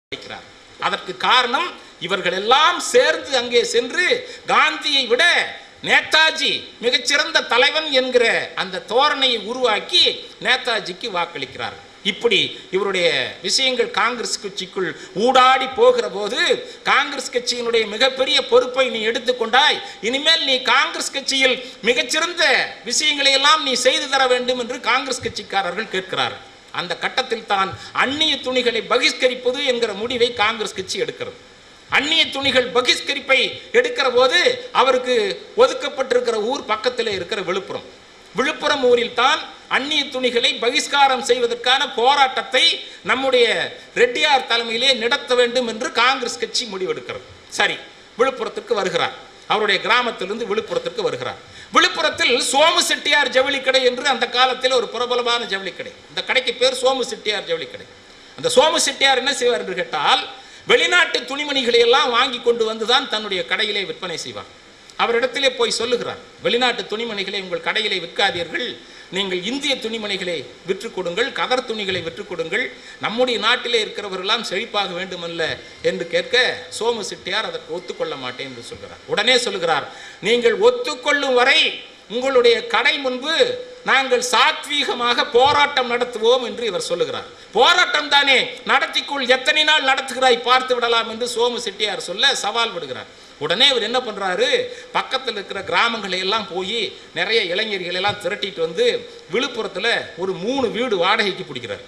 வைக்கிறார். அதற்கு காரணம் இவர்கள் எல்லாம் சேர்ந்து அங்கே சென்று காந்தியை விட நேதாஜி மிகச்சிறந்த தலைவன் என்கிற அந்த தோரணையை உருவாக்கி நேதாஜிக்கு வாக்களிக்கிறார். இப்படி இவருடைய விஷயங்கள் காங்கிரஸ் கட்சிக்குள் ஊடாடி போகிற போது காங்கிரஸ் கட்சியினுடைய மிகப்பெரிய பொறுப்பை நீ எடுத்துக்கொண்டாய், இனிமேல் நீ காங்கிரஸ் கட்சியில் மிகச்சிறந்த விஷயங்களை எல்லாம் நீ செய்து தர வேண்டும் என்று காங்கிரஸ் கட்சிக்காரர்கள் கேட்கிறார்கள். அந்த கட்டத்தில் தான் அந்நிய துணிகளை பகிஷ்கரிப்பது என்கிற முடிவை காங்கிரஸ் கட்சி எடுக்கிறது. அந்நிய துணிகள் பகிஷ்கரிப்பை எடுக்கிற போது அவருக்கு ஒதுக்கப்பட்டிருக்கிற ஊர் பக்கத்தில் இருக்கிற விழுப்புரம் ஊரில் தான் அந்நிய துணிகளை பகிஷ்காரம் செய்வதற்கான போராட்டத்தை நம்முடைய ரெட்டியார் தலைமையிலே நடத்த வேண்டும் என்று காங்கிரஸ் கட்சி முடிவெடுக்கிறது. சரி, விழுப்புரத்துக்கு வருகிறார். அவருடைய கிராமத்திலிருந்து விழுப்புரத்திற்கு வருகிறார். விழுப்புரத்தில் சோமு செட்டியார் ஜவுளி கடை என்று அந்த காலத்தில் ஒரு பிரபலமான ஜவுளி கடை. இந்த கடைக்கு பேர் சோமு செட்டியார் ஜவுளி கடை. அந்த சோமு செட்டியார் என்ன செய்வார் என்று கேட்டால், வெளிநாட்டு துணிமணிகளை எல்லாம் வாங்கி கொண்டு வந்துதான் தன்னுடைய கடையிலே விற்பனை செய்வார். அவரிடத்திலே போய் சொல்லுகிறார், வெளிநாட்டு துணிமணிகளை உங்கள் கடையிலே விற்காதீர்கள், நீங்கள் இந்திய துணிமணிகளை விற்று கொடுங்கள், கதர் துணிகளை விற்று கொடுங்கள், நம்முடைய நாட்டிலே இருக்கிறவர்களெல்லாம் செழிப்பாக வேண்டுமல்ல என்று கேட்க சோமு செட்டியார் அதற்கு ஒத்துக்கொள்ள மாட்டேன் என்று சொல்கிறார். உடனே சொல்லுகிறார், நீங்கள் ஒத்துக்கொள்ளும் வரை உங்களுடைய கடை முன்பு நாங்கள் சாத்வீகமாக போராட்டம் நடத்துவோம் என்று இவர் சொல்லுகிறார். போராட்டம் தானே, நடத்திக்குள் எத்தனை நாள் நடத்துகிறாய் பார்த்து விடலாம் என்று சோமு செட்டியார் சொல்ல சவால் விடுகிறார். உடனே இவர் என்ன பண்றாரு, பக்கத்தில் இருக்கிற கிராமங்களை எல்லாம் போய் நிறைய இளைஞர்கள் எல்லாம் திரட்டிட்டு வந்து விழுப்புரத்தில் ஒரு 3 வீடு வாடகைக்கு பிடிக்கிறார்.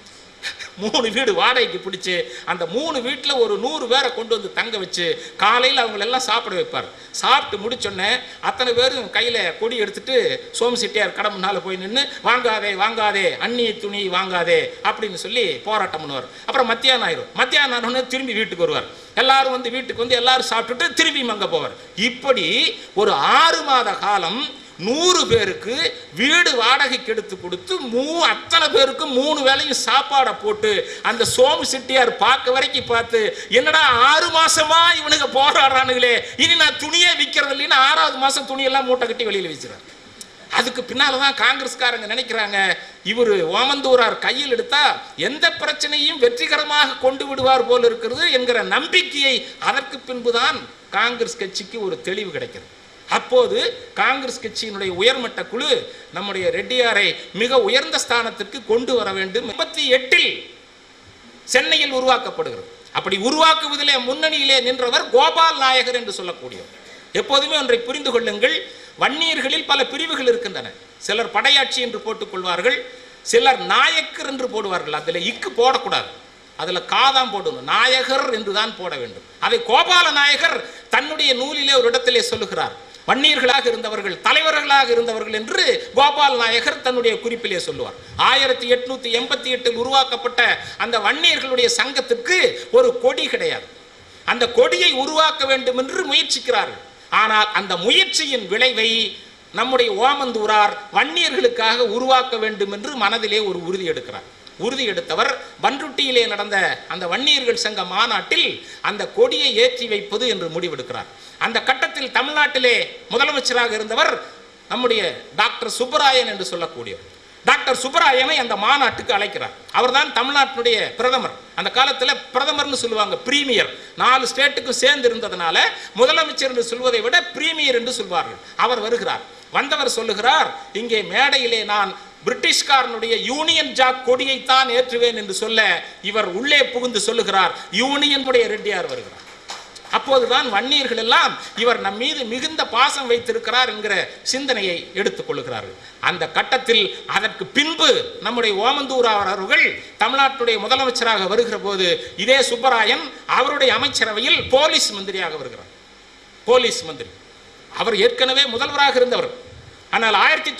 3 வீடு வாடகைக்கு பிடிச்சி அந்த 3 வீட்டில் ஒரு 100 பேரை கொண்டு வந்து தங்க வச்சு காலையில் அவங்களெல்லாம் சாப்பிட வைப்பார். சாப்பிட்டு முடிச்சோடனே அத்தனை பேரும் கையில் கொடி எடுத்துட்டு சோமு செட்டியார் கடை முன்னால் போய் நின்று வாங்காதே வாங்காதே அந்நிய துணி வாங்காதே அப்படின்னு சொல்லி போராட்டம் பண்ணுவார். அப்புறம் மத்தியானம் ஆயிரும். மத்தியானம் ஆனோடனே திரும்பி வீட்டுக்கு வருவார். எல்லாரும் வந்து வீட்டுக்கு வந்து எல்லாரும் சாப்பிட்டுட்டு திரும்பி அங்கே போவார். இப்படி ஒரு 6 மாத காலம் 100 பேருக்கு வீடு வாடகைக்கு எடுத்து கொடுத்து அத்தனை பேருக்கு 3 வேளையும் சாப்பாடை போட்டு அந்த சோமு செட்டியார் பார்க்க வரைக்கும் பார்த்து, என்னடா 6 மாசமா இவனுங்க போராடுறானுங்களே, இனி நான் துணியே விற்கிறது இல்லைன்னு 6வது மாசம் துணியெல்லாம் மூட்டை கட்டி வெளியில் வச்சுறாரு. அதுக்கு பின்னால்தான் காங்கிரஸ்காரங்க நினைக்கிறாங்க, இவர் ஓமந்தூரார் கையில் எடுத்தா எந்த பிரச்சனையும் வெற்றிகரமாக கொண்டு விடுவார் போல் இருக்கிறது என்கிற நம்பிக்கையை அதற்கு பின்புதான் காங்கிரஸ் கட்சிக்கு ஒரு தெளிவு கிடைக்கிறது. அப்போது காங்கிரஸ் கட்சியினுடைய உயர்மட்ட குழு நம்முடைய ரெட்டியாரை மிக உயர்ந்த ஸ்தானத்திற்கு கொண்டு வர வேண்டும். 88 சென்னையில் உருவாக்கப்படுகிறது. அப்படி உருவாக்குவதிலே முன்னணியிலே நின்றவர் கோபால் நாயகர் என்று சொல்லக்கூடியவர். எப்போதுமே ஒன்றை புரிந்து கொள்ளுங்கள், வன்னியர்களில் பல பிரிவுகள் இருக்கின்றன. சிலர் படையாட்சி என்று போட்டுக் கொள்வார்கள், சிலர் நாயக்கர் என்று போடுவார்கள். அதில் இக்கு போடக்கூடாது, அதில் காதான் போடணும், நாயகர் என்று தான் போட வேண்டும். அதை கோபால நாயகர் தன்னுடைய நூலிலே ஒரு இடத்திலே சொல்லுகிறார். வன்னியர்களாக இருந்தவர்கள் தலைவர்களாக இருந்தவர்கள் என்று கோபால் நாயகர் தன்னுடைய குறிப்பிலே சொல்லுவார். 1888 உருவாக்கப்பட்ட அந்த வன்னியர்களுடைய சங்கத்துக்கு ஒரு கொடி கிடையாது. அந்த கொடியை உருவாக்க வேண்டும் என்று முயற்சிக்கிறார்கள். ஆனால் அந்த முயற்சியின் விளைவை நம்முடைய ஓமந்தூரார் வன்னியர்களுக்காக உருவாக்க வேண்டும் என்று மனதிலே ஒரு உறுதி எடுக்கிறார். உறுதி எடுத்தவர் பன்ருட்டியிலே நடந்த அந்த வன்னியர்கள் சங்க மாநாட்டில் அந்த கொடியை ஏற்றி வைப்பது என்று முடிவெடுக்கிறார். அந்த கட்டத்தில் தமிழ்நாட்டிலே முதலமைச்சராக இருந்தவர் நம்முடைய டாக்டர் சுப்பராயன் என்று சொல்லக்கூடியவர். டாக்டர் சுப்பராயனை அந்த மாநாட்டுக்கு அழைக்கிறார். அவர்தான் தமிழ்நாட்டினுடைய பிரதமர். அந்த காலத்தில் பிரதமர்னு சொல்லுவாங்க, பிரீமியர். 4 ஸ்டேட்டுக்கும் சேர்ந்து இருந்ததுனால முதலமைச்சர் என்று சொல்வதை விட பிரீமியர் என்று சொல்வார்கள். அவர் வருகிறார். வந்தவர் சொல்லுகிறார், இங்கே மேடையிலே நான் பிரிட்டிஷ்காரனுடைய யூனியன் ஜாக் கொடியைத்தான் ஏற்றுவேன் என்று சொல்ல, இவர் உள்ளே புகுந்து சொல்லுகிறார், யூனியனுடைய ரெட்டியார் வருகிறார். அப்போதுதான் வன்னியர்கள் எல்லாம் இவர் நம் மீது மிகுந்த பாசம் வைத்திருக்கிறார் என்கிற சிந்தனையை எடுத்துக் கொள்கிறார்கள். அந்த கட்டத்தில் அதற்கு பின்பு நம்முடைய ஓமந்தூரார் அவர்கள் தமிழ்நாட்டுடைய முதலமைச்சராக வருகிற போது இதே சுப்பராயன் அவருடைய அமைச்சரவையில் போலீஸ் மந்திரியாக வருகிறார். போலீஸ் மந்திரி அவர் ஏற்கனவே முதல்வராக இருந்தவர். ஆனால்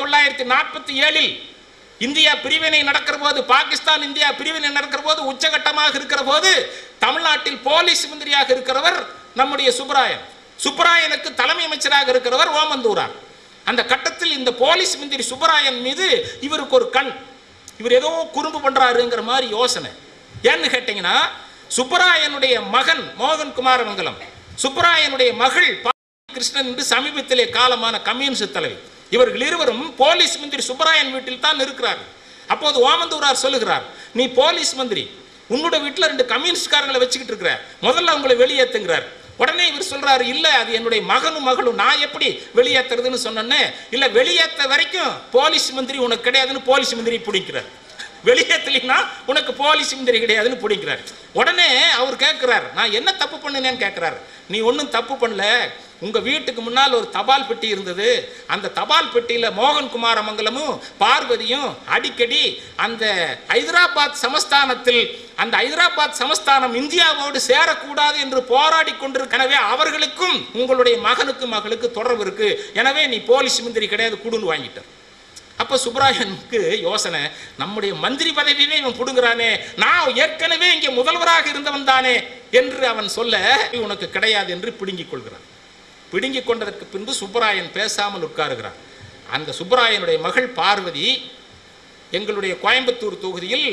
1947 இந்தியா பிரிவினை நடக்கிற போது, பாகிஸ்தான் இந்தியா பிரிவினை நடக்கிற போது, உச்சகட்டமாக இருக்கிற போது தமிழ்நாட்டில் போலீஸ் மந்திரியாக இருக்கிறவர் நம்முடைய சுப்பராயன். சுப்பராயனுக்கு தலைமை அமைச்சராக இருக்கிறவர் ஓமந்தூரார். அந்த கட்டத்தில் இந்த போலீஸ் மந்திரி சுப்பராயன் மீது இவருக்கு ஒரு கண், இவர் ஏதோ குறும்பு பண்றாருங்கிற மாதிரி யோசனை. ஏன்னு கேட்டீங்கன்னா, சுப்பராயனுடைய மகன் மோகன் குமாரமங்கலம், சுப்பராயனுடைய மகள் கிருஷ்ணன் என்று சமீபத்திலே காலமான கம்யூனிஸ்ட் தலைவி, இவர்கள் இருவரும் போலீஸ் மந்திரி சுப்பராயன் வீட்டில் தான் இருக்கிறார்கள். அப்போது ஓமந்தூரார் சொல்லுகிறார், நீ போலீஸ் மந்திரி, உன்னோட வீட்டில் 2 கம்யூனிஸ்ட்காரங்களை வச்சுக்கிட்டு இருக்கிறார், முதல்ல அவங்களை வெளியேற்றுங்கிறார். உடனே இவர் சொல்றாரு, இல்ல அது என்னுடைய மகனும் மகளும், நான் எப்படி வெளியேற்றுறதுன்னு சொன்னேன்னு, இல்ல வெளியேற்ற வரைக்கும் போலீஸ் மந்திரி உனக்கு கிடையாதுன்னு போலீஸ் மந்திரி பிடிக்கிறார். வெளியேற்றலைன்னா உனக்கு போலீஸ் மந்திரி கிடையாதுன்னு பிடிக்கிறார். உடனே அவர் கேட்கிறார், நான் என்ன தப்பு பண்ணினேன்னு கேட்கிறார். நீ ஒன்றும் தப்பு பண்ணல, உங்க வீட்டுக்கு முன்னால் ஒரு தபால் பெட்டி இருந்தது, அந்த தபால் பெட்டியில மோகன்குமார மங்கலமும் பார்வதியும் அடிக்கடி அந்த ஹைதராபாத் சமஸ்தானத்தில், அந்த ஹைதராபாத் சமஸ்தானம் இந்தியாவோடு சேரக்கூடாது என்று போராடி கொண்டிருக்கவே அவர்களுக்கும் உங்களுடைய மகனுக்கும் மகளுக்கு தொடர்பு இருக்கு, எனவே நீ போலீஸ் மந்திரி கிடையாது குடுன்னு வாங்கிட்டார். அப்ப சுப்பராயனுக்கு யோசனை, நம்முடைய மந்திரி பதவியே இவன் புடுங்குறானே, நான் ஏற்கனவே இங்கே முதல்வராக இருந்தவன் தானே என்று அவன் சொல்ல, உனக்கு கிடையாது என்று பிடுங்கிக் கொள்கிறான். பிடுங்கிக் கொண்டதற்கு பின்பு சுப்பராயன் பேசாமல் உட்காருகிறான். அந்த சுப்பராயனுடைய மகள் பார்வதி எங்களுடைய கோயம்புத்தூர் தொகுதியில்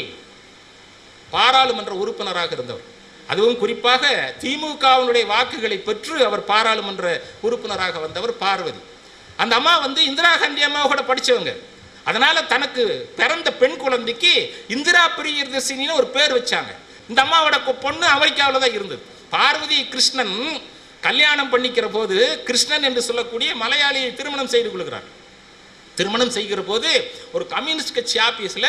பாராளுமன்ற உறுப்பினராக இருந்தவர். அதுவும் குறிப்பாக திமுகவினுடைய வாக்குகளை பெற்று அவர் பாராளுமன்ற உறுப்பினராக வந்தவர் பார்வதி. அந்த அம்மா இந்திரா காந்தி அம்மாவோட படித்தவங்க. அதனால தனக்கு பிறந்த பெண் குழந்தைக்கு இந்திரா பிரியதர்சினின்னு ஒரு பேர் வச்சாங்க. இந்த அம்மாவோட பொண்ணு அமெரிக்காவில் தான் இருந்தது. பார்வதி கிருஷ்ணன் கல்யாணம் பண்ணிக்கிற போது கிருஷ்ணன் என்று சொல்லக்கூடிய மலையாளியை திருமணம் செய்து கொள்கிறார். திருமணம் செய்கிற போது ஒரு கம்யூனிஸ்ட் கட்சி ஆபீஸில்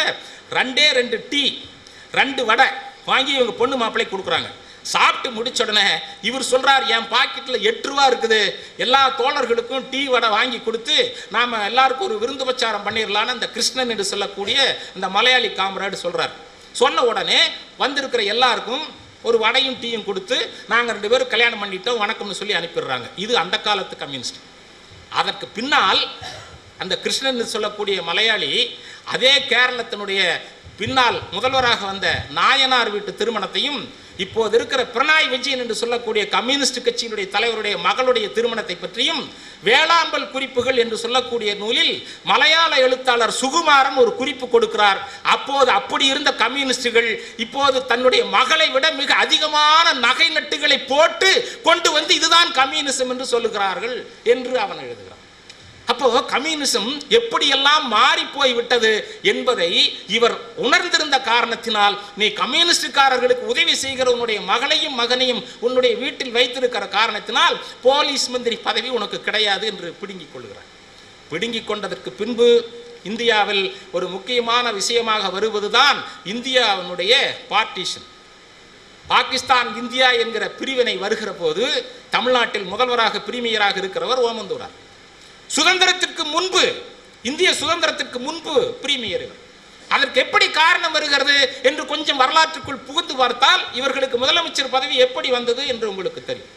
2 டீ 2 வடை வாங்கி இவங்க பொண்ணு மாப்பிள்ளை கொடுக்குறாங்க. சாப்பிட்டு முடிச்ச உடனே இவர் சொல்றார், என் பாக்கெட்டில் 8 ரூபா இருக்குது, எல்லா தோழர்களுக்கும் டீ வடை வாங்கி கொடுத்து நாம எல்லாருக்கும் ஒரு விருந்து உபச்சாரம் பண்ணிடலான்னு அந்த கிருஷ்ணன் என்று சொல்லக்கூடிய இந்த மலையாளி காமராடு சொல்றார். சொன்ன உடனே வந்திருக்கிற எல்லாருக்கும் ஒரு வடையும் டீயும் கொடுத்து நாங்கள் 2 பேரும் கல்யாணம் பண்ணிட்டோம் வணக்கம்னு சொல்லி அனுப்பிடுறாங்க. இது அந்த காலத்து கம்யூனிஸ்ட். அதற்கு பின்னால் அந்த கிருஷ்ணன் சொல்லக்கூடிய மலையாளி அதே கேரளத்தினுடைய பின்னால் முதல்வராக வந்த நாயனார் வீட்டு திருமணத்தையும் இப்போது இருக்கிற பினராயி விஜயன் என்று சொல்லக்கூடிய கம்யூனிஸ்ட் கட்சியினுடைய தலைவருடைய மகளுடைய திருமணத்தை பற்றியும் வேளாம்பல் குறிப்புகள் என்று சொல்லக்கூடிய நூலில் மலையாள எழுத்தாளர் சுகுமாரன் ஒரு குறிப்பு கொடுக்கிறார். அப்போது அப்படி இருந்த கம்யூனிஸ்டுகள் இப்போது தன்னுடைய மகளை விட மிக அதிகமான நகை நட்டுகளை போட்டு கொண்டு வந்து இதுதான் கம்யூனிசம் என்று சொல்லுகிறார்கள் என்று அவன் எழுதுகிறான். அப்போ கம்யூனிசம் எப்படியெல்லாம் மாறி போய் விட்டது என்பதை இவர் உணர்ந்திருந்த காரணத்தினால், நீ கம்யூனிஸ்டுக்காரர்களுக்கு உதவி செய்கிற உன்னுடைய மகளையும் மகனையும் உன்னுடைய வீட்டில் வைத்திருக்கிற காரணத்தினால் போலீஸ் மந்திரி பதவி உனக்கு கிடையாது என்று பிடுங்கிக் கொள்கிறார். பிடுங்கிக் கொண்டதற்கு பின்பு இந்தியாவில் ஒரு முக்கியமான விஷயமாக வருவதுதான் இந்தியாவினுடைய பார்ட்டிஷன். பாகிஸ்தான் இந்தியா என்கிற பிரிவினை வருகிற போது தமிழ்நாட்டில் முதல்வராக பிரீமியராக இருக்கிறவர் ஓமந்தூரார். சுதந்திரத்திற்கு முன்பு, இந்திய சுதந்திரத்திற்கு முன்பு பிரீமியர் இவர். அதற்கு எப்படி காரணம் வருகிறது என்று கொஞ்சம் வரலாற்றுக்குள் புகுந்து பார்த்தால் இவர்களுக்கு முதலமைச்சர் பதவி எப்படி வந்தது என்று உங்களுக்கு தெரியும்.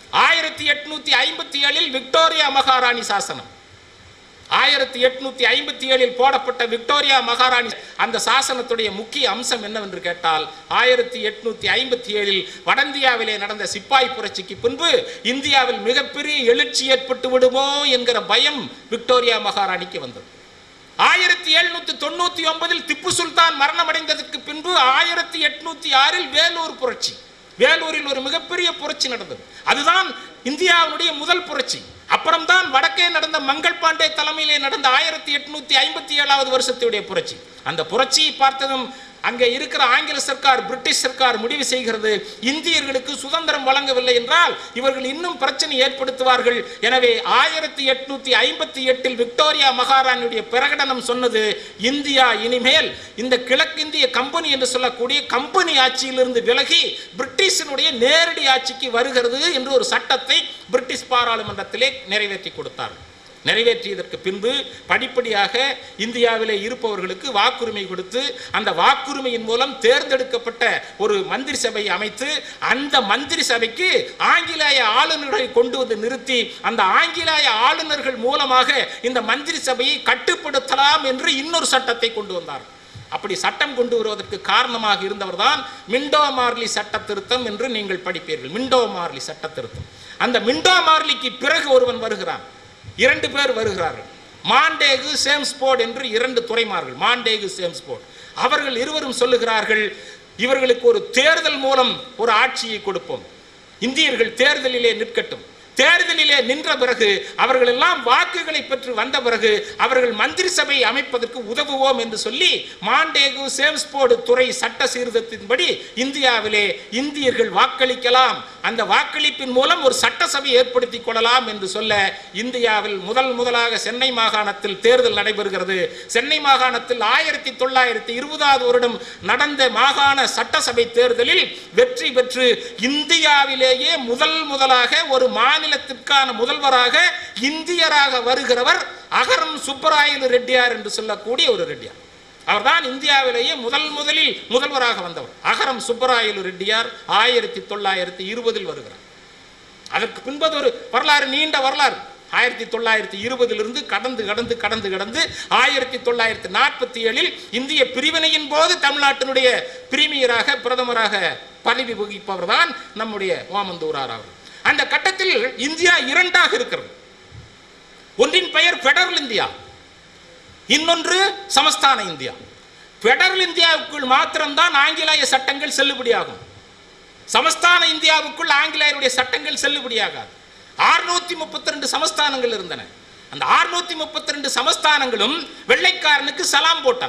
1857 விக்டோரியா மகாராணி சாசனம், 1857 போடப்பட்ட விக்டோரியா மகாராணி அந்த சாசனத்துடைய முக்கிய அம்சம் என்னவென்று கேட்டால், 1857 வடஇந்தியாவிலே நடந்த சிப்பாய் புரட்சிக்கு பின்பு இந்தியாவில் மிகப்பெரிய எழுச்சி ஏற்பட்டு விடுமோ என்கிற பயம் விக்டோரியா மகாராணிக்கு வந்தது. 1799 திப்பு சுல்தான் மரணமடைந்ததற்கு பின்பு 1806 வேலூர் புரட்சி, வேலூரில் ஒரு மிகப்பெரிய புரட்சி நடந்தது. அதுதான் இந்தியாவுடைய முதல் புரட்சி. அப்புறம்தான் வடக்கே நடந்த மங்கள் பாண்டே தலைமையிலே நடந்த 1857 வருஷத்துடைய புரட்சி. அந்த புரட்சியை பார்த்ததும் அங்கே இருக்கிற ஆங்கில சர்க்கார், பிரிட்டிஷ் சர்க்கார் முடிவு செய்கிறது, இந்தியர்களுக்கு சுதந்திரம் வழங்கவில்லை என்றால் இவர்கள் இன்னும் பிரச்சனை ஏற்படுத்துவார்கள். எனவே 1858 விக்டோரியா மகாராணியுடைய பிரகடனம் சொன்னது, இந்தியா இனிமேல் இந்த கிழக்கிந்திய கம்பெனி என்று சொல்லக்கூடிய கம்பெனி ஆட்சியிலிருந்து விலகி பிரிட்டிஷினுடைய நேரடி ஆட்சிக்கு வருகிறது என்று ஒரு சட்டத்தை பிரிட்டிஷ் பாராளுமன்றத்திலே நிறைவேற்றி கொடுத்தார்கள். நிறைவேற்றியதற்கு பின்பு படிப்படியாக இந்தியாவிலே இருப்பவர்களுக்கு வாக்குரிமை கொடுத்து அந்த வாக்குரிமையின் மூலம் தேர்ந்தெடுக்கப்பட்ட ஒரு மந்திரி சபையை அமைத்து அந்த மந்திரி சபைக்கு ஆங்கிலேய ஆளுநர்களை கொண்டு வந்து நிறுத்தி அந்த ஆங்கிலேய ஆளுநர்கள் மூலமாக இந்த மந்திரி சபையை கட்டுப்படுத்தலாம் என்று இன்னொரு சட்டத்தை கொண்டு வந்தார். அப்படி சட்டம் கொண்டு வருவதற்கு காரணமாக இருந்தவர் தான் மிண்டோ மார்லி சட்ட திருத்தம் என்று நீங்கள் படிப்பீர்கள். மிண்டோ மார்லி சட்ட திருத்தம். அந்த மிண்டோ மார்லிக்கு பிறகு ஒருவன் வருகிறான், 2 பேர் வருகிறார்கள். மாண்டேகு, சேம்ஸ்போர்ட் என்று 2 துறைமார்கள், மாண்டேகு, சேம்ஸ்போர்ட். அவர்கள் இருவரும் சொல்லுகிறார்கள், இவர்களுக்கு ஒரு தேர்தல் மூலம் ஒரு ஆட்சியை கொடுப்போம், இந்தியர்கள் தேர்தலிலே நிற்கட்டும், தேர்தலிலே நின்ற பிறகு அவர்கள் எல்லாம் வாக்குகளை பெற்று வந்த பிறகு அவர்கள் மந்திரி சபை அமைப்பதற்கு உதவுவோம் என்று சொல்லி மாண்டேகு சேம்ஸ்போர்டு துறை சட்ட சீர்திருத்தத்தின்படி இந்தியாவிலே இந்தியர்கள் வாக்களிக்கலாம், அந்த வாக்களிப்பின் மூலம் ஒரு சட்டசபை ஏற்படுத்திக் கொள்ளலாம் என்று சொல்ல இந்தியாவில் முதலாக சென்னை மாகாணத்தில் தேர்தல் நடைபெறுகிறது. சென்னை மாகாணத்தில் 1920 வருடம் நடந்த மாகாண சட்டசபை தேர்தலில் வெற்றி பெற்று இந்தியாவிலேயே முதலாக ஒரு மாநிலத்திற்கான முதல்வராக இந்தியராக வருகிறவர் அகரம் சுப்பராயலு ரெட்டியார் என்று சொல்லக்கூடிய ஒரு ரெட்டியார். அவர்தான் இந்தியாவிலேயே முதலில் முதல்வராக வந்தவர். அகரம் சுப்பராயலு ரெட்டியார் 1920 வருகிறார். அதற்கு பின்பது ஒரு வரலாறு, நீண்ட வரலாறு. 1920 கடந்து 1947 இந்திய பிரிவினையின் போது தமிழ்நாட்டினுடைய பிரீமியராக பிரதமராக பதவி வகிப்பவர் தான் நம்முடைய ஓமந்தூரார் அவர். அந்த கட்டத்தில் இந்தியா இரண்டாக இருக்கிறது. ஒன்றின் பெயர் பெடரல் இந்தியா, இன்னொன்று சமஸ்தான இந்தியா. பெடரல் இந்தியாவுக்குள் மாத்திரம்தான் ஆங்கிலேய சட்டங்கள் செல்லுபடியாகும். சமஸ்தான இந்தியாவுக்குள் ஆங்கிலேயருடைய சட்டங்கள் செல்லுபடியாகாது. 632 சமஸ்தானங்கள் இருந்தன. அந்த 632 சமஸ்தானங்களும் வெள்ளைக்காரனுக்கு சலாம் போட்டன.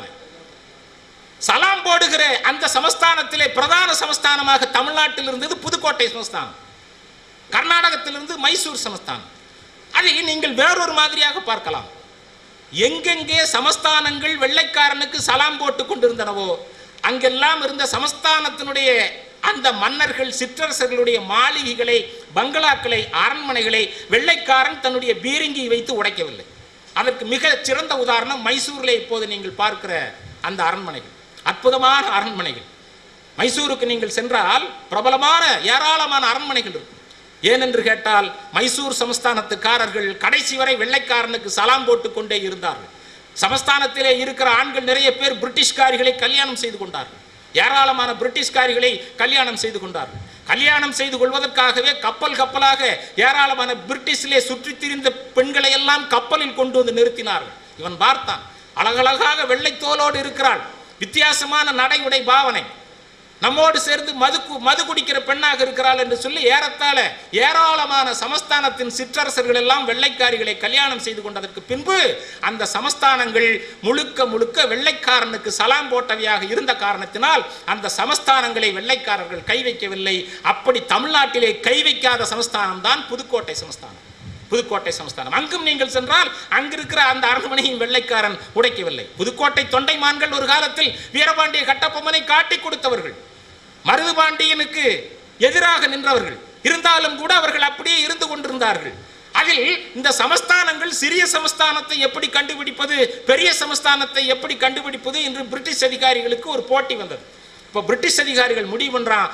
சலாம் போடுகிற அந்த சமஸ்தானத்திலே பிரதான சமஸ்தானமாக தமிழ்நாட்டில் இருந்தது புதுக்கோட்டை சமஸ்தானம், கர்நாடகத்திலிருந்து மைசூர் சமஸ்தானம். அதை நீங்கள் வேறொரு மாதிரியாக பார்க்கலாம். எங்கெங்கே சமஸ்தானங்கள் வெள்ளைக்காரனுக்கு சலாம் போட்டு கொண்டிருந்தனவோ அங்கெல்லாம் இருந்த சமஸ்தானத்தினுடைய அந்த மன்னர்கள் சிற்றரசர்களுடைய மாளிகைகளை, பங்களாக்களை, அரண்மனைகளை வெள்ளைக்காரன் தன்னுடைய பீரங்கியை வைத்து உடைக்கவில்லை. அதற்கு மிக சிறந்த உதாரணம் மைசூரில் இப்போது நீங்கள் பார்க்கிற அந்த அரண்மனைகள், அற்புதமான அரண்மனைகள். மைசூருக்கு நீங்கள் சென்றால் பிரபலமான ஏராளமான அரண்மனைகள் இருக்கும். ஏனென்று கேட்டால் மைசூர் சமஸ்தானத்துக்காரர்கள் கடைசி வரை வெள்ளைக்காரனுக்கு சலாம் போட்டு கொண்டே இருந்தார்கள். சமஸ்தானத்திலே இருக்கிற ஆண்கள் நிறைய பேர் பிரிட்டிஷ்காரிகளை கல்யாணம் செய்து கொண்டார்கள். ஏராளமான பிரிட்டிஷ்காரிகளை கல்யாணம் செய்து கொண்டார்கள். கல்யாணம் செய்து கொள்வதற்காகவே கப்பலாக ஏராளமான பிரிட்டிஷிலே சுற்றித் திரிந்த பெண்களை எல்லாம் கப்பலில் கொண்டு வந்து நிறுத்தினார்கள். இவன் பார்த்தான், அழகழகாக வெள்ளைத்தோலோடு இருக்கிறாள், வித்தியாசமான நடை உடை பாவனை, நம்மோடு சேர்ந்து மது குடிக்கிற பெண்ணாக இருக்கிறாள் என்று சொல்லி ஏறத்தாழ ஏராளமான சமஸ்தானத்தின் சிற்றரசர்கள் எல்லாம் வெள்ளைக்காரிகளை கல்யாணம் செய்து கொண்டதற்கு பின்பு அந்த சமஸ்தானங்கள் முழுக்க வெள்ளைக்காரனுக்கு சலாம் போட்டவையாக இருந்த காரணத்தினால் அந்த சமஸ்தானங்களை வெள்ளைக்காரர்கள் கை வைக்கவில்லை. அப்படி தமிழ்நாட்டிலே கை வைக்காத சமஸ்தானம் தான் புதுக்கோட்டை சமஸ்தானம். புதுக்கோட்டை சமஸ்தானம் அங்கும் நீங்கள் சென்றால் அங்கிருக்கிற அந்த அரண்மனையும் வெள்ளைக்காரன் உடைக்கவில்லை. புதுக்கோட்டை தொண்டைமான்கள் ஒரு காலத்தில் வீரபாண்டிய கட்டபொம்மனை காட்டி கொடுத்தவர்கள், மருதுபாண்டியனுக்கு எதிராக நின்றவர்கள். இருந்தாலும் கூட அவர்கள் அப்படியே இருந்து கொண்டிருந்தார்கள். அதில் இந்த சமஸ்தானங்கள் சிறிய சமஸ்தானத்தை எப்படி கண்டுபிடிப்பது, பெரிய சமஸ்தானத்தை எப்படி கண்டுபிடிப்பது என்று பிரிட்டிஷ் அதிகாரிகளுக்கு ஒரு போட்டி வந்தது. இப்போ பிரிட்டிஷ் அதிகாரிகள் முடிவு பண்றான்,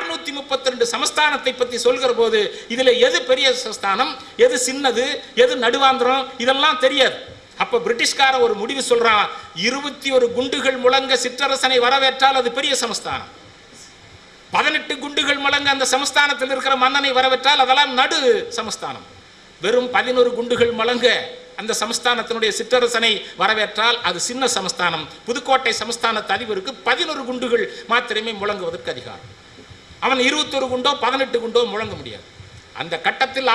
632 சமஸ்தானத்தை பற்றி சொல்கிற போது இதுல எது பெரிய சமஸ்தானம், எது சின்னது, எது நடுவாந்திரம், இதெல்லாம் தெரியாது. அப்ப பிரிட்டிஷ்கார ஒரு முடிவு சொல்றான், 21 குண்டுகள் முழங்க சிற்றரசனை வரவேற்றால் அது பெரிய சமஸ்தானம், 18 குண்டுகள் முழங்க அந்த சமஸ்தானத்தில் இருக்கிற மன்னனை வரவேற்றால் அதெல்லாம் நடு சமஸ்தானம், வெறும் 11 குண்டுகள் முழங்க அந்த சமஸ்தானத்தினுடைய சிற்றரசனை வரவேற்றால் அது சின்ன சமஸ்தானம். புதுக்கோட்டை சமஸ்தானத்து அதிபருக்கு 11 குண்டுகள் மாத்திரமே முழங்குவதற்கு அதிகாரம். அவன் 21 குண்டோ 18 குண்டோ முழங்க முடியாது. அந்த கட்டத்தில்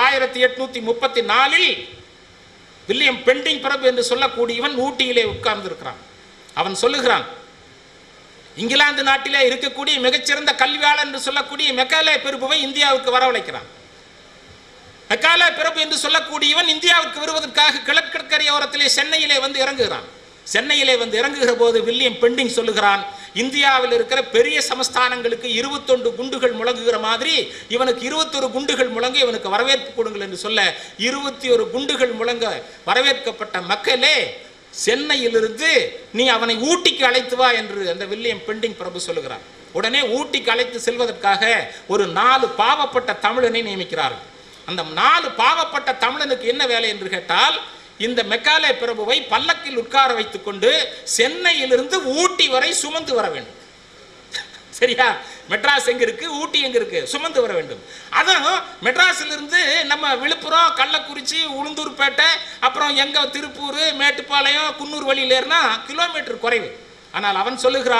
1834 வில்லியம் பெண்டிங் பிரபு என்று சொல்லக்கூடியவன் ஊட்டியிலே உட்கார்ந்து இருக்கிறான். அவன் சொல்லுகிறான், இங்கிலாந்து நாட்டிலே இருக்கக்கூடிய மிகச்சிறந்த கல்வியாளர் என்று சொல்லக்கூடிய மெக்காலே பிரபுவை இந்தியாவுக்கு வரவழைக்கிறான். மெக்காலே பிரபு என்று சொல்லக்கூடியவன் இந்தியாவுக்கு வருவதற்காக கிழக்கரையோரத்திலே சென்னையிலே வந்து இறங்குகிறான். சென்னையிலே வந்து இறங்குகிற போது வில்லியம் பெண்டிங் சொல்லுகிறான், இந்தியாவில் இருக்கிற பெரிய சமஸ்தானங்களுக்கு 21 குண்டுகள் முழங்குகிற மாதிரி இவனுக்கு 21 குண்டுகள் முழங்க இவனுக்கு வரவேற்பு கொடுங்கள் என்று சொல்ல 21 குண்டுகள் முழங்க வரவேற்கப்பட்ட மக்களே, சென்னையிலிருந்து நீ அவனை ஊட்டிக்கு அழைத்து வா என்று அந்த வில்லியம் பெண்டிங் பிரபு சொல்லுகிறார். உடனே ஊட்டிக்கு அழைத்து செல்வதற்காக ஒரு 4 பாவப்பட்ட தமிழனை நியமிக்கிறார்கள். அந்த 4 பாவப்பட்ட தமிழனுக்கு என்ன வேலை என்று கேட்டால், இந்த மெக்காலே பிரபுவை பல்லக்கில் உட்கார வைத்துக் கொண்டு சென்னையிலிருந்து ஊட்டி வரை சுமந்து வர வேண்டும். சரியா? மெட்ராஸ் எங்க இருக்கு, ஊட்டி எங்க இருக்கு, சுமந்து வர வேண்டும். அதுவும் மெட்ராஸிலிருந்து நம்ம விழுப்புரம், கள்ளக்குறிச்சி, உளுந்தூர்பேட்டை, அப்புறம் எங்க திருப்பூர், மேட்டுப்பாளையம், குன்னூர் வழியில் ஏறினா கிலோமீட்டர் குறைவு. ஆனால் அவன் சொல்லுகிறான்,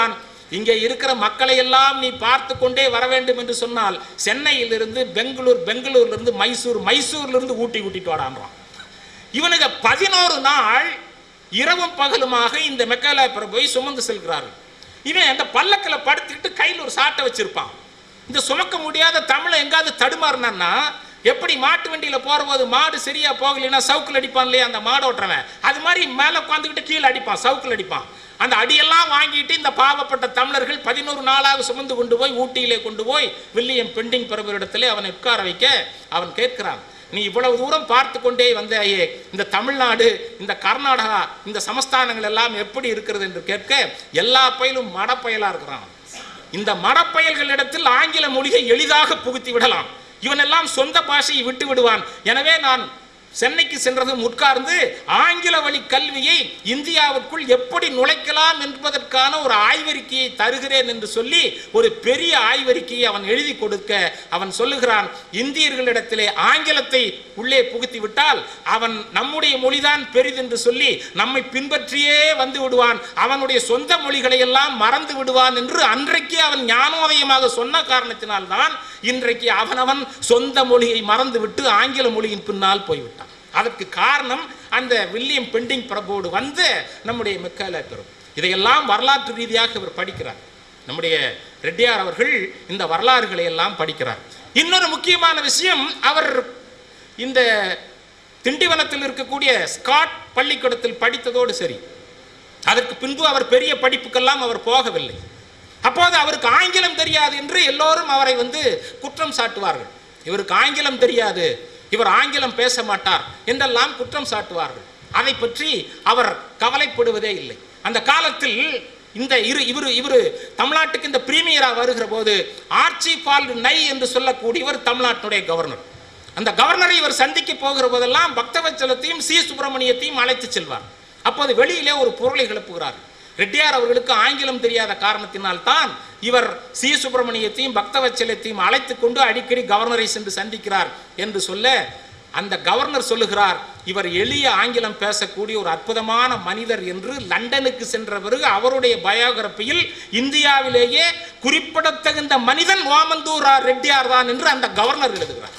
இங்கே இருக்கிற மக்களை எல்லாம் நீ பார்த்து கொண்டே வர வேண்டும் என்று சொன்னால் சென்னையிலிருந்து பெங்களூர், பெங்களூர்லேருந்து மைசூர், மைசூர்லேருந்து ஊட்டி கூட்டிட்டு வாடான்றான். இவனுக்கு 11 நாள் இரவும் பகலுமாக இந்த மெக்காலா பிரபுவை சுமந்து செல்கிறார்கள். இவன் அந்த பல்லக்கில் படுத்துக்கிட்டு கையில் ஒரு சாட்டை வச்சிருப்பான். இந்த சுமக்க முடியாத தமிழை எங்காவது தடுமாறினான்னா, எப்படி மாட்டு வண்டியில் போகிற போது மாடு சரியா போகலைன்னா சவுக்கில் அடிப்பான் இல்லையா அந்த மாடு ஓட்டுறவன், அது மாதிரி மேலே உட்காந்துக்கிட்டு கீழே அடிப்பான், சவுக்கில் அடிப்பான். அந்த அடியெல்லாம் வாங்கிட்டு இந்த பாவப்பட்ட தமிழர்கள் 11 நாளாக சுமந்து கொண்டு போய் ஊட்டியிலே கொண்டு போய் வில்லியம் பெண்டிங் பிரபுவிடத்திலே அவனை உட்கார வைக்க அவன் கேட்கிறான், நீ இவ்வளவு தூரம் பார்த்து கொண்டே வந்தாயே, இந்த தமிழ்நாடு, இந்த கர்நாடகா, இந்த சமஸ்தானங்கள் எல்லாம் எப்படி இருக்கிறது என்று கேட்க, எல்லா பயிலும் மடப்பயலா இருக்கிறான். இந்த மடப்பயல்களிடத்தில் ஆங்கில மொழியை எளிதாக புகுத்தி விடலாம், இவனெல்லாம் சொந்த பாஷையை விட்டு விடுவான். எனவே நான் சென்னைக்கு சென்றதும் உட்கார்ந்து ஆங்கில வழி கல்வியை இந்தியாவிற்குள் எப்படி நுழைக்கலாம் என்பதற்கான ஒரு ஆய்வறிக்கையை தருகிறேன் என்று சொல்லி ஒரு பெரிய ஆய்வறிக்கையை அவன் எழுதி கொடுக்க அவன் சொல்லுகிறான், இந்தியர்களிடத்திலே ஆங்கிலத்தை உள்ளே புகுத்தி விட்டால் அவன் நம்முடைய மொழிதான் பெரிதென்று சொல்லி நம்மை பின்பற்றியே வந்து விடுவான், அவனுடைய சொந்த மொழிகளை எல்லாம் மறந்து விடுவான் என்று அன்றைக்கு அவன் ஞானோதயமாக சொன்ன காரணத்தினால்தான் இன்றைக்கு அவனவன் சொந்த மொழியை மறந்துவிட்டு ஆங்கில மொழியின் பின்னால் போய்விட்டான். அதற்கு காரணம் அந்த வில்லியம் பெண்டிங் பிரபுவோடு வந்து நம்முடைய மெக்காலா பிரபு. இதையெல்லாம் வரலாற்று ரீதியாக இவர் படிக்கிறார். நம்முடைய ரெட்டியார் அவர்கள் இந்த வரலாறுகளை எல்லாம் படிக்கிறார். இன்னொரு முக்கியமான விஷயம், அவர் இந்த திண்டிவனத்தில் இருக்கக்கூடிய ஸ்காட் பள்ளிக்கூடத்தில் படித்ததோடு சரி, அதற்கு பின்பு அவர் பெரிய படிப்புக்கெல்லாம் அவர் போகவில்லை. அப்போது அவருக்கு ஆங்கிலம் தெரியாது என்று எல்லோரும் அவரை குற்றம் சாட்டுவார்கள். இவருக்கு ஆங்கிலம் தெரியாது, இவர் ஆங்கிலம் பேச மாட்டார் என்றெல்லாம் குற்றம் சாட்டுவார்கள். அதை பற்றி அவர் கவலைப்படுவதே இல்லை. அந்த காலத்தில் இந்த இவர் தமிழ்நாட்டுக்கு இந்த பிரீமியராக வருகிற போது ஆர்ச்சிபால்டு நை என்று சொல்லக்கூடியவர் தமிழ்நாட்டுடைய கவர்னர். அந்த கவர்னரை இவர் சந்திக்க போகிற போதெல்லாம் பக்தவச்சலத்தையும் சி சுப்பிரமணியத்தையும் அழைத்து செல்வார். அப்போது வெளியிலே ஒரு பொருளை கிளப்புகிறார். ரெட்டியார் அவர்களுக்கு ஆங்கிலம் தெரியாத காரணத்தினால் தான் இவர் சி சுப்பிரமணியத்தையும் பக்தவச்சலத்தையும் அழைத்து கொண்டு அடிக்கடி கவர்னரை சென்று சந்திக்கிறார் என்று சொல்ல, அந்த கவர்னர் சொல்லுகிறார், இவர் எளிய ஆங்கிலம் பேசக்கூடிய ஒரு அற்புதமான மனிதர் என்று லண்டனுக்கு சென்ற பிறகு அவருடைய பயோகிராபியில் இந்தியாவிலேயே குறிப்பிடத்தகுந்த மனிதன் ஓமந்தூரா ரெட்டியார் தான் என்று அந்த கவர்னர் எழுதுகிறார்.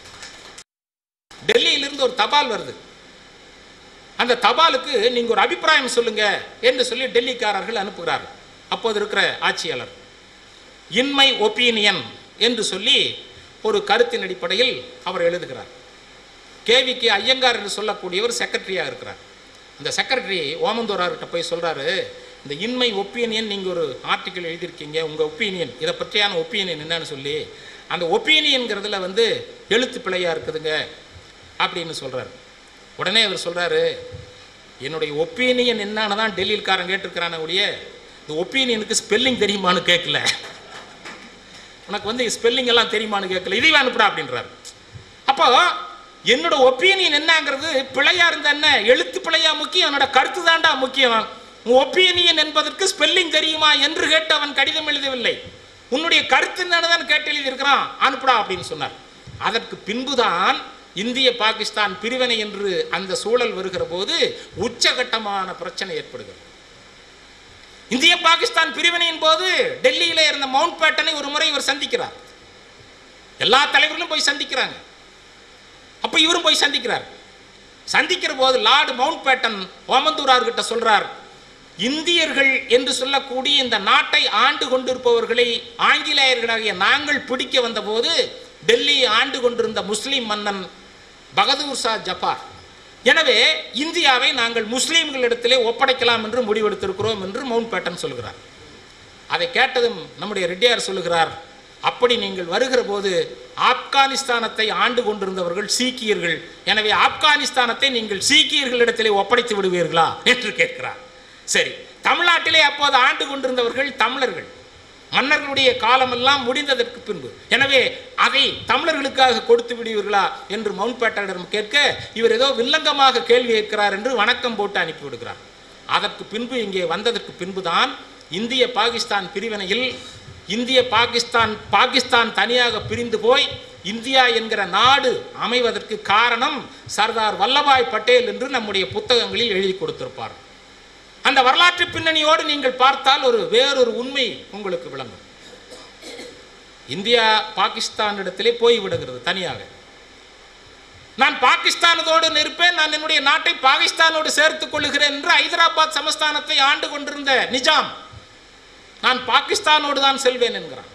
டெல்லியிலிருந்து ஒரு தபால் வருது. அந்த தபாலுக்கு நீங்க ஒரு அபிப்பிராயம் சொல்லுங்க என்று சொல்லி டெல்லிக்காரர்கள் அனுப்புகிறார்கள். அப்போது இருக்கிற ஆட்சியாளர் இன் மை ஒப்பீனியன் என்று சொல்லி ஒரு கருத்தின் அடிப்படையில் அவர் எழுதுகிறார். கேவிக்கு ஐயங்கார் என்று சொல்லக்கூடியவர் செக்ரட்டரியாக இருக்கிறார். அந்த செக்ரட்டரி ஓமந்தூரார்கிட்ட போய் சொல்றாரு, இந்த இன்மை ஒப்பீனியன் நீங்கள் ஒரு ஆர்டிக்கிள் எழுதியிருக்கீங்க, உங்கள் ஒப்பீனியன், இதை பற்றியான ஒப்பீனியன் என்னன்னு சொல்லி, அந்த ஒப்பீனியன்கிறதுல எழுத்து பிழையாக இருக்குதுங்க அப்படின்னு சொல்கிறார். உடனே அவர் சொல்கிறாரு, என்னுடைய ஒப்பீனியன் என்னன்னு தான் டெல்லியில்காரன் கேட்டிருக்கிறான ஒழிய இந்த ஒப்பீனியனுக்கு ஸ்பெல்லிங் தெரியுமான்னு கேட்கல, உனக்கு ஸ்பெல்லிங் எல்லாம் தெரியுமான்னு கேட்கல, இதையும் அனுப்புடா அப்படின்றார். அப்போ என்னோட ஒப்பீனியன் என்னங்கிறது பிழையா இருந்தா என்ன, எழுத்து பிழையா முக்கியம், என்னோட கருத்து தாண்டா முக்கியம். ஒப்பீனியன் என்பதற்கு ஸ்பெல்லிங் தெரியுமா என்று கேட்டு அவன் கடிதம் எழுதவில்லை, உன்னுடைய கருத்து என்னன்னு கேட்டு எழுதியிருக்கிறான், அனுப்புடா அப்படின்னு சொன்னார். அதற்கு பின்புதான் இந்திய பாகிஸ்தான் பிரிவினை என்று அந்த சூழல் வருகிற போது உச்சகட்டமான பிரச்சனை ஏற்படுகிறது. இந்திய பாகிஸ்தான் பிரிவினையின் போது டெல்லியில இருந்த மவுண்ட் பேட்டனை ஒரு முறை இவர் சந்திக்கிறார். எல்லா தலைவர்களும் போய் சந்திக்கிறாங்க. அப்ப இவரும் போய் சந்திக்கிறார். சந்திக்கிற போது லார்டு மவுண்ட் பேட்டன் ஓமந்தூரார்கிட்ட சொல்றார், இந்தியர்கள் என்று சொல்லக்கூடிய இந்த நாட்டை ஆண்டு கொண்டிருப்பவர்களை ஆங்கிலேயர்களாகிய நாங்கள் பிடிக்க வந்த போது டெல்லியை ஆண்டு கொண்டிருந்த முஸ்லீம் மன்னன் பகதூர் ஷா ஜஃபார், எனவே இந்தியாவை நாங்கள் முஸ்லீம்களிடத்திலே ஒப்படைக்கலாம் என்று முடிவெடுத்திருக்கிறோம் என்று மவுண்ட் பேட்டன் சொல்கிறார். அதை கேட்டதும் நம்முடைய ரெட்டியார் சொல்லுகிறார், அப்படி நீங்கள் வருகிற போது ஆப்கானிஸ்தானத்தை ஆண்டு கொண்டிருந்தவர்கள் சீக்கியர்கள், எனவே ஆப்கானிஸ்தானத்தை நீங்கள் சீக்கியர்களிடத்திலே ஒப்படைத்து விடுவீர்களா என்று கேட்கிறார். சரி, தமிழ்நாட்டிலே அப்போது ஆண்டு கொண்டிருந்தவர்கள் தமிழர்கள், மன்னர்களுடைய காலமெல்லாம் முடிந்ததற்கு பின்பு, எனவே அதை தமிழர்களுக்காக கொடுத்து விடுவீர்களா என்று மவுண்ட் பேட்டனிடம் கேட்க, இவர் ஏதோ வில்லங்கமாக கேள்வி கேட்கிறார் என்று வணக்கம் போட்டு அனுப்பிவிடுகிறார். அதற்கு பின்பு இங்கே வந்ததற்கு பின்புதான் இந்திய பாகிஸ்தான் பிரிவினையில் இந்திய பாகிஸ்தான் தனியாக பிரிந்து போய் இந்தியா என்கிற நாடு அமைவதற்கு காரணம் சர்தார் வல்லபாய் பட்டேல் என்று நம்முடைய புத்தகங்களில் எழுதி கொடுத்திருப்பார். அந்த வரலாற்று பின்னணியோடு நீங்கள் பார்த்தால் வேறொரு உண்மை உங்களுக்கு விளங்கும். இந்தியா பாகிஸ்தான் இடத்திலே போய்விடுகிறது தனியாக. நான் பாகிஸ்தானோடு நிற்பேன், நான் என்னுடைய நாட்டை பாகிஸ்தானோடு சேர்த்துக் கொள்ளுகிறேன் என்று ஹைதராபாத் சமஸ்தானத்தை ஆண்டு கொண்டிருந்த நிஜாம் நான் பாகிஸ்தானோடு தான் செல்வேன் என்கிறான்.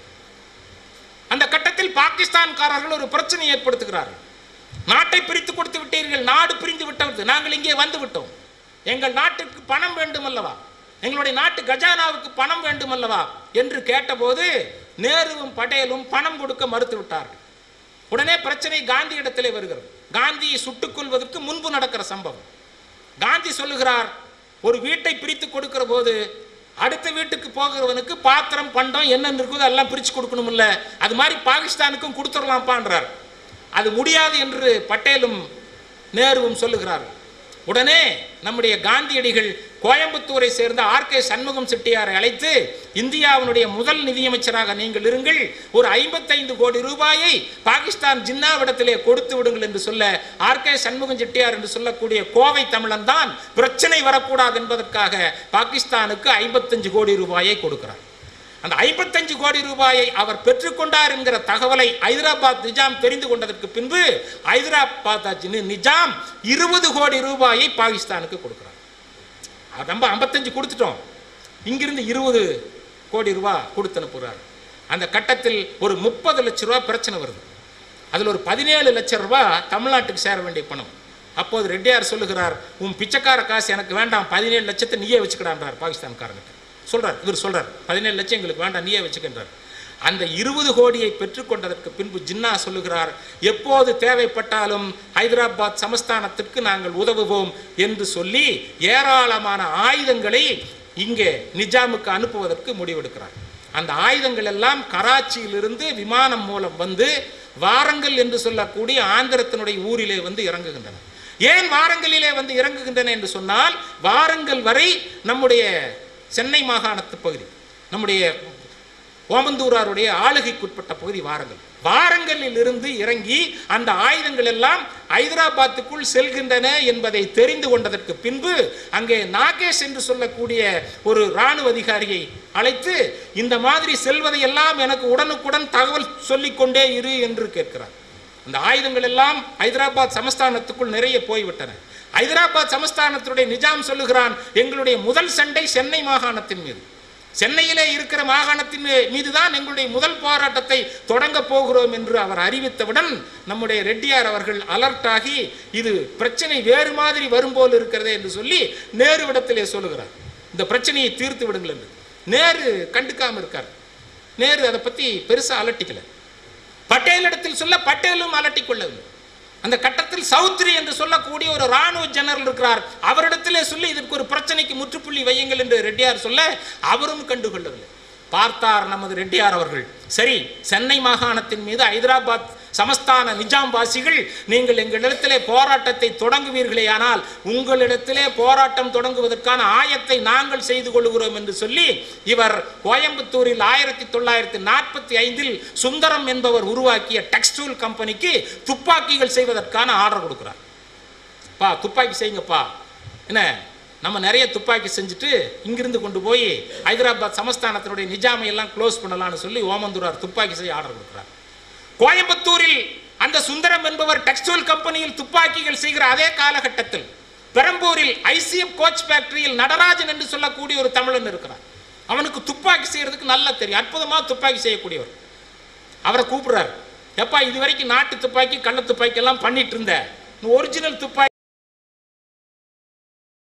அந்த கட்டத்தில் பாகிஸ்தான்காரர்கள் ஒரு பிரச்சனை ஏற்படுத்துகிறார்கள். நாட்டை பிரித்து கொடுத்து விட்டீர்கள், நாடு பிரிந்து விட்டது, நாங்கள் இங்கே வந்து விட்டோம், எங்கள் நாட்டுக்கு பணம் வேண்டும் அல்லவா, எங்களுடைய நாட்டு கஜானாவுக்கு பணம் வேண்டும் அல்லவா என்று கேட்டபோது நேருவும் பட்டேலும் பணம் கொடுக்க மறுத்து விட்டார்கள். உடனே பிரச்சனை காந்தி இடத்திலே வருகிறது. காந்தியை சுட்டுக் கொள்வதற்கு முன்பு நடக்கிற சம்பவம். காந்தி சொல்லுகிறார், ஒரு வீட்டை பிரித்து கொடுக்கிற போது அடுத்த வீட்டுக்கு போகிறவனுக்கு பாத்திரம் பண்டம் என்னென்ன இருக்குதோ எல்லாம் பிரித்து கொடுக்கணும் இல்ல, அது மாதிரி பாகிஸ்தானுக்கும் கொடுத்துடலாம்ப்பான்றார். அது முடியாது என்று பட்டேலும் நேருவும் சொல்லுகிறார்கள். உடனே நம்முடைய காந்தியடிகள் கோயம்புத்தூரை சேர்ந்த ஆர்.கே. சண்முகம் செட்டியாரை அழைத்து, இந்தியாவினுடைய முதல் நிதியமைச்சராக நீங்கள் இருங்கள், ஒரு 55 கோடி ரூபாயை பாகிஸ்தான் ஜின்னாவிடத்திலே கொடுத்து விடுங்கள் என்று சொல்ல, ஆர்.கே. சண்முகம் செட்டியார் என்று சொல்லக்கூடிய கோவை தமிழன் தான் பிரச்சனை வரக்கூடாது என்பதற்காக பாகிஸ்தானுக்கு 55 கோடி ரூபாயை கொடுக்கிறார். அந்த 55 கோடி ரூபாயை அவர் பெற்றுக்கொண்டார் என்கிற தகவலை ஹைதராபாத் நிஜாம் தெரிந்து கொண்டதற்கு பின்பு ஹைதராபாத் நிஜாம் 20 கோடி ரூபாயை பாகிஸ்தானுக்கு கொடுக்கிறார். நம்ம 55 கொடுத்துட்டோம், இங்கிருந்து 20 கோடி ரூபாய் கொடுத்து அனுப்புகிறார். அந்த கட்டத்தில் ஒரு 30 லட்சம் ரூபாய் பிரச்சனை வருது. அதில் ஒரு 17 லட்சம் ரூபாய் தமிழ்நாட்டுக்கு சேர வேண்டிய பணம். அப்போது ரெட்டியார் சொல்லுகிறார், உன் பிச்சைக்கார காசு எனக்கு வேண்டாம், 17 லட்சத்தை நீயே வச்சுக்கிடான்றார் பாகிஸ்தான்காரங்கிட்ட. சொல்றார், இவர் சொல்றார் 17 லட்சம் எங்களுக்கு வேண்டாம், நீயே வச்சுக்கின்றார். அந்த 20 கோடியை பெற்றுக்கொண்டதற்கு பின்பு ஜின்னா சொல்லுகிறார், எப்போது தேவைப்பட்டாலும் ஹைதராபாத் சமஸ்தானத்திற்கு நாங்கள் உதவுவோம் என்று சொல்லி ஏராளமான ஆயுதங்களை இங்கே நிஜாமுக்கு அனுப்புவதற்கு முடிவெடுக்கிறார். அந்த ஆயுதங்கள் எல்லாம் கராச்சியிலிருந்து விமானம் மூலம் வந்து வாரங்கல் என்று சொல்லக்கூடிய ஆந்திரத்தினுடைய ஊரிலே வந்து இறங்குகின்றன. ஏன் வாரங்கலிலே வந்து இறங்குகின்றன என்று சொன்னால், வாரங்கல் வரை நம்முடைய சென்னை மாகாணத்து பகுதி, நம்முடைய ஓமந்தூராருடைய ஆளுகைக்குட்பட்ட பகுதி வாரங்கல். வாரங்கலில் இருந்து இறங்கி அந்த ஆயுதங்கள் எல்லாம் ஹைதராபாத்துக்குள் செல்கின்றன என்பதை தெரிந்து கொண்டதற்கு பின்பு அங்கே நாகேஷ் என்று சொல்லக்கூடிய ஒரு இராணுவ அதிகாரியை அழைத்து, இந்த மாதிரி செல்வதையெல்லாம் எனக்கு உடனுக்குடன் தகவல் சொல்லிக்கொண்டே இரு என்று கேட்கிறார். அந்த ஆயுதங்கள் எல்லாம் ஹைதராபாத் சமஸ்தானத்துக்குள் நிறைய போய்விட்டன. ஹைதராபாத் சமஸ்தானத்துடைய நிஜாம் சொல்லுகிறான், எங்களுடைய முதல் சண்டை சென்னை மாகாணத்தின் மீது, சென்னையிலே இருக்கிற மாகாணத்தின் மீதுதான் எங்களுடைய முதல் போராட்டத்தை தொடங்க போகிறோம் என்று அவர் அறிவித்தவுடன் நம்முடைய ரெட்டியார் அவர்கள் அலர்ட் ஆகி, இது பிரச்சனை வேறு மாதிரி வரும்போல் இருக்கிறதே என்று சொல்லி நேருவிடத்திலே சொல்லுகிறார், இந்த பிரச்சனையை தீர்த்து விடுங்கள் என்று. நேரு கண்டுக்காம இருக்கார். நேரு அதை பற்றி பெருசா அலட்டிக்கல. பட்டேலிடத்தில் சொல்ல பட்டேலும் அலட்டிக் கொள்ளவில்லை. அந்த கட்டத்தில் சௌத்ரி என்று சொல்லக்கூடிய ஒரு ராணுவ ஜெனரல் இருக்கிறார், அவரிடத்திலே சொல்லி இதற்கு ஒரு பிரச்சனைக்கு முற்றுப்புள்ளி வையுங்கள் என்று ரெட்டியார் சொல்ல அவரும் கண்டுகொள்ளவில்லை. பார்த்தார் நமது ரெட்டியார் அவர்கள், சரி, சென்னை மாகாணத்தின் மீது ஹைதராபாத் சமஸ்தான நிஜாம் வாசிகள் நீங்கள் எங்களிடத்திலே போராட்டத்தை தொடங்குவீர்களே, ஆனால் உங்களிடத்திலே போராட்டம் தொடங்குவதற்கான ஆயத்தை நாங்கள் செய்து கொள்கிறோம் என்று சொல்லி இவர் கோயம்புத்தூரில் 1945 சுந்தரம் என்பவர் உருவாக்கிய டெக்ஸ்டைல் கம்பெனிக்கு துப்பாக்கிகள் செய்வதற்கான ஆர்டர் கொடுக்கிறார். பா, துப்பாக்கி செய்யுங்கப்பா, என்ன நம்ம நிறைய துப்பாக்கி செஞ்சுட்டு இங்கிருந்து கொண்டு போய் ஹைதராபாத் சமஸ்தானத்தினுடைய நிஜாமை எல்லாம் க்ளோஸ் பண்ணலாம்னு சொல்லி ஓமந்தூரார் துப்பாக்கி செய்ய ஆர்டர் கொடுக்கிறார். கோயம்புத்தூரில் அந்த சுந்தரம் என்பவர் டெக்ஸ்டைல் கம்பெனியில் துப்பாக்கிகள் செய்கிற அதே காலகட்டத்தில் பெரம்பூரில் ஐசிஎஃப் கோச் ஃபேக்டரியில் நடராஜன் என்று சொல்லக்கூடிய ஒரு தமிழன் இருக்கிறார். அவனுக்கு துப்பாக்கி செய்யறதுக்கு நல்லா தெரியும், அற்புதமா துப்பாக்கி செய்யக்கூடியவர். அவரை கூப்பிடுறார், எப்பா இதுவரைக்கும் நாட்டு துப்பாக்கி கள்ள துப்பாக்கி எல்லாம் பண்ணிட்டு இருந்த, ஒரிஜினல் துப்பாக்கி